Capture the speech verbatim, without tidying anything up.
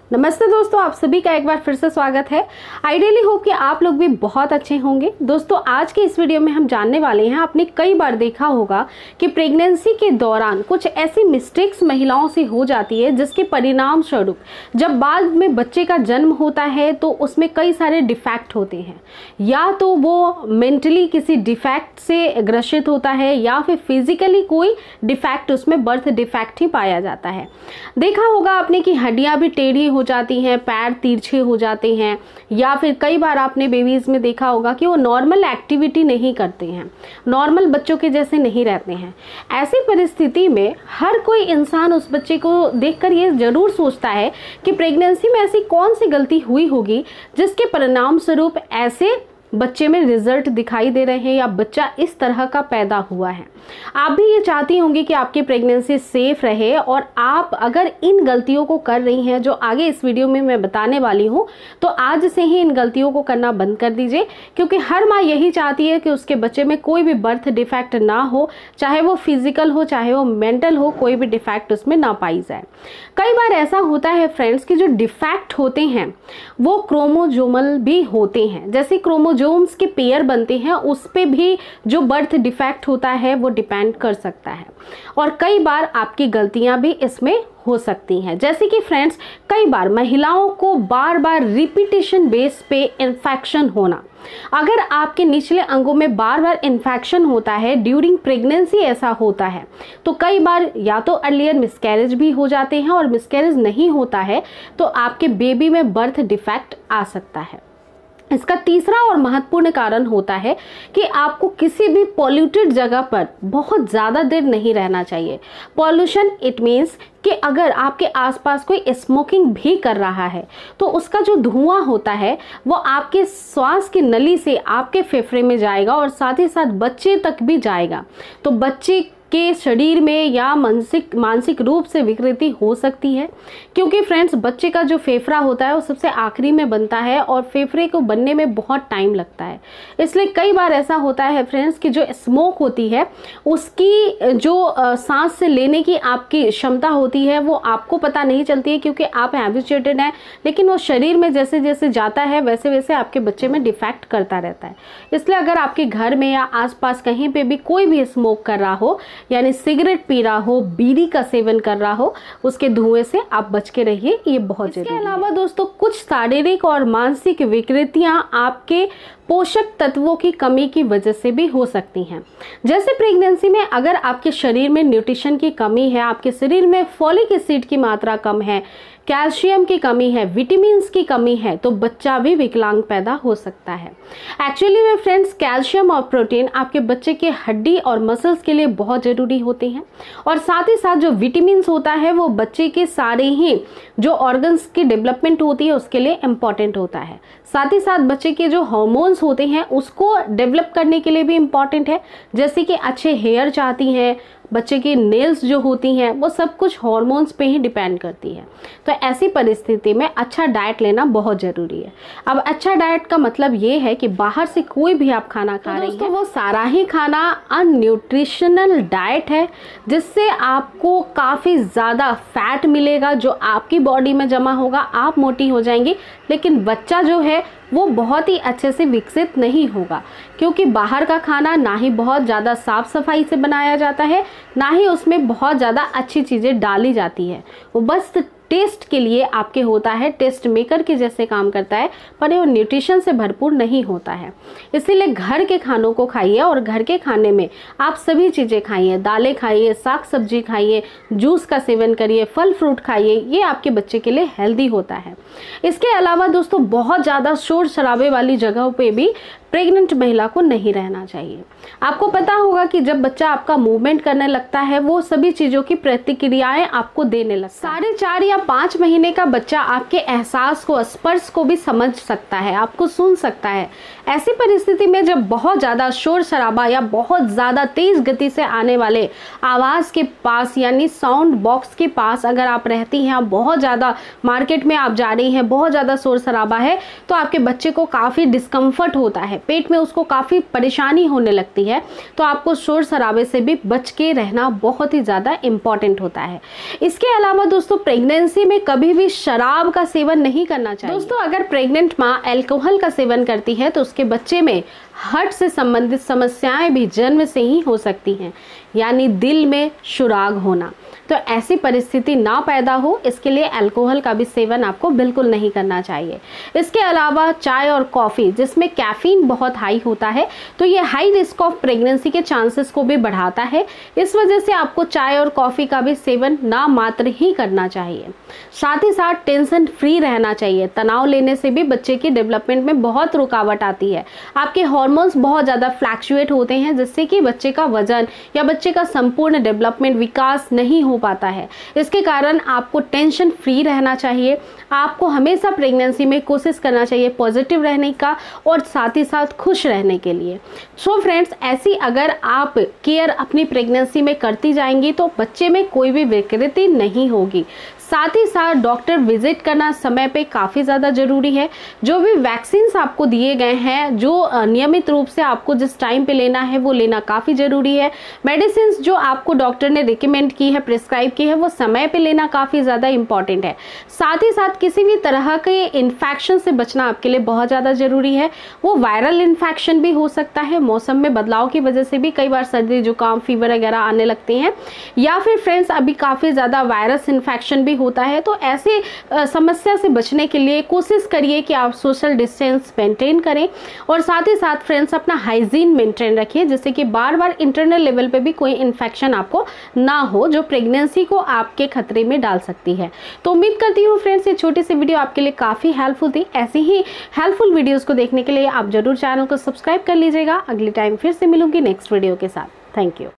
नमस्ते दोस्तों, आप सभी का एक बार फिर से स्वागत है। आइडियली होप कि आप लोग भी बहुत अच्छे होंगे। दोस्तों, आज के इस वीडियो में हम जानने वाले हैं, आपने कई बार देखा होगा कि प्रेगनेंसी के दौरान कुछ ऐसी मिस्टेक्स महिलाओं से हो जाती है जिसके परिणाम स्वरूप जब बाद में बच्चे का जन्म होता है तो उसमें कई सारे डिफेक्ट होते हैं। या तो वो मेंटली किसी डिफेक्ट से ग्रसित होता है या फिर फिजिकली कोई डिफेक्ट, उसमें बर्थ डिफेक्ट ही पाया जाता है। देखा होगा आपने कि हड्डियां भी टेढ़ी हो जाती हैं, पैर तिरछे हो जाते हैं, या फिर कई बार आपने बेबीज में देखा होगा कि वो नॉर्मल एक्टिविटी नहीं करते हैं, नॉर्मल बच्चों के जैसे नहीं रहते हैं। ऐसी परिस्थिति में हर कोई इंसान उस बच्चे को देखकर ये जरूर सोचता है कि प्रेगनेंसी में ऐसी कौन सी गलती हुई होगी जिसके परिणाम स्वरूप ऐसे बच्चे में रिजल्ट दिखाई दे रहे हैं या बच्चा इस तरह का पैदा हुआ है। आप भी ये चाहती होंगी कि आपकी प्रेगनेंसी सेफ रहे, और आप अगर इन गलतियों को कर रही हैं जो आगे इस वीडियो में मैं बताने वाली हूँ, तो आज से ही इन गलतियों को करना बंद कर दीजिए, क्योंकि हर माँ यही चाहती है कि उसके बच्चे में कोई भी बर्थ डिफेक्ट ना हो, चाहे वो फिजिकल हो चाहे वो मेंटल हो, कोई भी डिफेक्ट उसमें ना पाई जाए। कई बार ऐसा होता है फ्रेंड्स कि जो डिफेक्ट होते हैं वो क्रोमोजोमल भी होते हैं। जैसे क्रोमोजोम्स के पेयर बनते हैं, उस पे भी जो बर्थ डिफेक्ट होता है वो डिपेंड कर सकता है, और कई बार आपकी गलतियां भी इसमें हो सकती हैं। जैसे कि फ्रेंड्स, कई बार महिलाओं को बार बार रिपीटेशन बेस पे इन्फेक्शन होना। अगर आपके निचले अंगों में बार बार इन्फेक्शन होता है ड्यूरिंग प्रेगनेंसी, ऐसा होता है तो कई बार या तो अर्लियर मिसकैरेज भी हो जाते हैं, और मिसकैरेज नहीं होता है तो आपके बेबी में बर्थ डिफेक्ट आ सकता है। इसका तीसरा और महत्वपूर्ण कारण होता है कि आपको किसी भी पॉल्यूटेड जगह पर बहुत ज़्यादा देर नहीं रहना चाहिए। पॉल्यूशन इट मीन्स कि अगर आपके आसपास कोई स्मोकिंग भी कर रहा है तो उसका जो धुआं होता है वो आपके श्वास की नली से आपके फेफड़े में जाएगा और साथ ही साथ बच्चे तक भी जाएगा, तो बच्चे के शरीर में या मानसिक मानसिक रूप से विकृति हो सकती है। क्योंकि फ्रेंड्स, बच्चे का जो फेफड़ा होता है वो सबसे आखिरी में बनता है और फेफड़े को बनने में बहुत टाइम लगता है। इसलिए कई बार ऐसा होता है फ्रेंड्स कि जो स्मोक होती है उसकी जो सांस से लेने की आपकी क्षमता होती है वो आपको पता नहीं चलती है, क्योंकि आप हैबिचुएटेड हैं, लेकिन वो शरीर में जैसे जैसे जाता है वैसे वैसे आपके बच्चे में डिफेक्ट करता रहता है। इसलिए अगर आपके घर में या आसपास कहीं पे भी कोई भी स्मोक कर रहा हो, यानी सिगरेट पी रहा हो, बीड़ी का सेवन कर रहा हो, उसके धुएं से आप बच के रहिए, ये बहुत जरूरी है। इसके अलावा दोस्तों, कुछ शारीरिक और मानसिक विकृतियां आपके पोषक तत्वों की कमी की वजह से भी हो सकती हैं। जैसे प्रेगनेंसी में अगर आपके शरीर में न्यूट्रिशन की कमी है, आपके शरीर में फॉलिक एसिड की मात्रा कम है, कैल्शियम की कमी है, विटामिन्स की कमी है, तो बच्चा भी विकलांग पैदा हो सकता है। एक्चुअली में फ्रेंड्स, कैल्शियम और प्रोटीन आपके बच्चे के हड्डी और मसल्स के लिए बहुत ज़रूरी होते हैं, और साथ ही साथ जो विटामिन्स होता है वो बच्चे के सारे ही जो ऑर्गन्स की डेवलपमेंट होती है उसके लिए इम्पॉर्टेंट होता है। साथ ही साथ बच्चे के जो हार्मोन्स होते हैं उसको डेवलप करने के लिए भी इम्पॉर्टेंट है। जैसे कि अच्छे हेयर चाहती हैं, बच्चे की नेल्स जो होती हैं वो सब कुछ हार्मोन्स पे ही डिपेंड करती है। तो ऐसी परिस्थिति में अच्छा डाइट लेना बहुत ज़रूरी है। अब अच्छा डाइट का मतलब ये है कि बाहर से कोई भी आप खाना खा रही हैं, वो सारा ही खाना अनन्यूट्रिशनल डाइट है, जिससे आपको काफ़ी ज़्यादा फैट मिलेगा जो आपकी बॉडी में जमा होगा, आप मोटी हो जाएंगी, लेकिन बच्चा जो है वो बहुत ही अच्छे से विकसित नहीं होगा, क्योंकि बाहर का खाना ना ही बहुत ज़्यादा साफ़ सफाई से बनाया जाता है, ना ही उसमें बहुत ज़्यादा अच्छी चीज़ें डाली जाती है। वो बस टेस्ट के लिए आपके होता है, टेस्ट मेकर के जैसे काम करता है, पर वो न्यूट्रिशन से भरपूर नहीं होता है। इसीलिए घर के खानों को खाइए, और घर के खाने में आप सभी चीज़ें खाइए, दालें खाइए, साग सब्जी खाइए, जूस का सेवन करिए, फल फ्रूट खाइए, ये आपके बच्चे के लिए हेल्दी होता है। इसके अलावा दोस्तों, बहुत ज़्यादा शोर शराबे वाली जगहों पे भी प्रेग्नेंट महिला को नहीं रहना चाहिए। आपको पता होगा कि जब बच्चा आपका मूवमेंट करने लगता है वो सभी चीज़ों की प्रतिक्रियाएं आपको देने लगता है। साढ़े चार या पाँच महीने का बच्चा आपके एहसास को, स्पर्श को भी समझ सकता है, आपको सुन सकता है। ऐसी परिस्थिति में जब बहुत ज़्यादा शोर शराबा या बहुत ज़्यादा तेज़ गति से आने वाले आवाज़ के पास, यानी साउंड बॉक्स के पास अगर आप रहती हैं, आप बहुत ज़्यादा मार्केट में आप जा रही हैं, बहुत ज़्यादा शोर शराबा है, तो आपके बच्चे को काफ़ी डिस्कम्फर्ट होता है। है, पेट में उसको काफ़ी परेशानी होने लगती है, तो आपको शोर शराबे से भी बच के रहना बहुत ही ज़्यादा इम्पॉर्टेंट होता है। इसके अलावा दोस्तों प्रेगनेंसी में कभी भी शराब का सेवन नहीं करना चाहिए। दोस्तों अगर प्रेग्नेंट माँ अल्कोहल का सेवन करती है तो उसके बच्चे में हार्ट से संबंधित समस्याएं भी जन्म से ही हो सकती हैं, यानी दिल में शुराग होना। तो ऐसी परिस्थिति ना पैदा हो, इसके लिए अल्कोहल का भी सेवन आपको बिल्कुल नहीं करना चाहिए। इसके अलावा चाय और कॉफ़ी जिसमें कैफीन बहुत हाई होता है, तो ये हाई रिस्क ऑफ प्रेगनेंसी के चांसेस को भी बढ़ाता है। इस वजह से आपको चाय और कॉफ़ी का भी सेवन ना मात्र ही करना चाहिए। साथ ही साथ टेंशन फ्री रहना चाहिए। तनाव लेने से भी बच्चे की डेवलपमेंट में बहुत रुकावट आती है। आपके हार्मोन्स बहुत ज़्यादा फ्लैक्चुएट होते हैं, जिससे कि बच्चे का वजन या बच्चे का संपूर्ण डेवलपमेंट विकास नहीं हो पाता है। इसके कारण आपको टेंशन फ्री रहना चाहिए। आपको हमेशा प्रेगनेंसी में कोशिश करना चाहिए पॉजिटिव रहने का और साथ ही साथ खुश रहने के लिए। सो फ्रेंड्स, ऐसी अगर आप केयर अपनी प्रेगनेंसी में करती जाएंगी तो बच्चे में कोई भी विकृति नहीं होगी। साथ ही साथ डॉक्टर विजिट करना समय पे काफ़ी ज़्यादा ज़रूरी है। जो भी वैक्सीन्स आपको दिए गए हैं, जो नियमित रूप से आपको जिस टाइम पे लेना है वो लेना काफ़ी ज़रूरी है। मेडिसिन जो आपको डॉक्टर ने रिकमेंड की है, प्रिस्क्राइब की है, वो समय पे लेना काफ़ी ज़्यादा इंपॉर्टेंट है। साथ ही साथ किसी भी तरह के इन्फेक्शन से बचना आपके लिए बहुत ज़्यादा ज़रूरी है। वो वायरल इन्फेक्शन भी हो सकता है, मौसम में बदलाव की वजह से भी कई बार सर्दी जुकाम फीवर वगैरह आने लगते हैं, या फिर फ्रेंड्स अभी काफ़ी ज़्यादा वायरस इन्फेक्शन भी होता है। तो ऐसे समस्या से बचने के लिए कोशिश करिए कि आप सोशल डिस्टेंस मेंटेन करें और साथ ही साथ फ्रेंड्स अपना हाइजीन मेंटेन रखिए, जिससे कि बार बार इंटरनल लेवल पे भी कोई इन्फेक्शन आपको ना हो जो प्रेगनेंसी को आपके खतरे में डाल सकती है। तो उम्मीद करती हूँ फ्रेंड्स ये छोटी सी वीडियो आपके लिए काफ़ी हेल्पफुल थी। ऐसी ही हेल्पफुल वीडियोज़ को देखने के लिए आप जरूर चैनल को सब्सक्राइब कर लीजिएगा। अगली टाइम फिर से मिलूंगी नेक्स्ट वीडियो के साथ। Thank you.